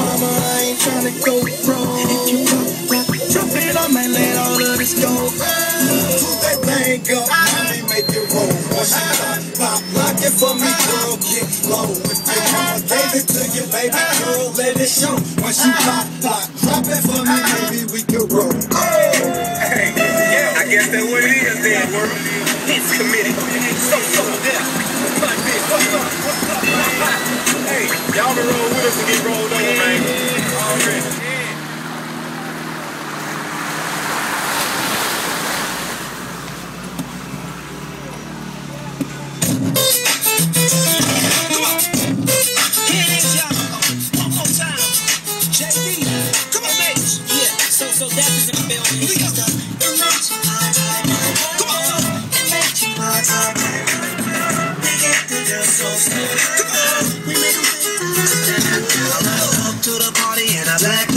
mama, I ain't tryna go wrong. If you drop it, I might let all of this go. That thing go, mommy, make it roll. Once you pop, lock it for me, girl, get low. If your mama gave it to you, baby girl, let it show. Once you pop, drop it for me, baby, we can roll. Hey, yeah, I guess that's what it is then, world. It's committed. So there. What's up, man? Hey, y'all been roll with us and get rolled over, man. Already. So that is in the building. We got the imagine my time. Come on, imagine my time. We get the girls so slow. Come on, we make them think. Up to the party in a black